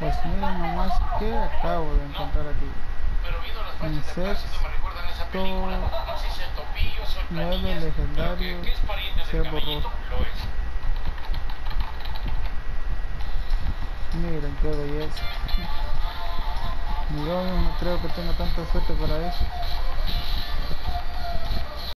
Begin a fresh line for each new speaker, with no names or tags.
Pues miren nomás que acabo de encontrar aquí. Insecto 9 legendario cebo rojo. Miren qué belleza. Ni yo mismo creo que tenga tanta suerte para eso.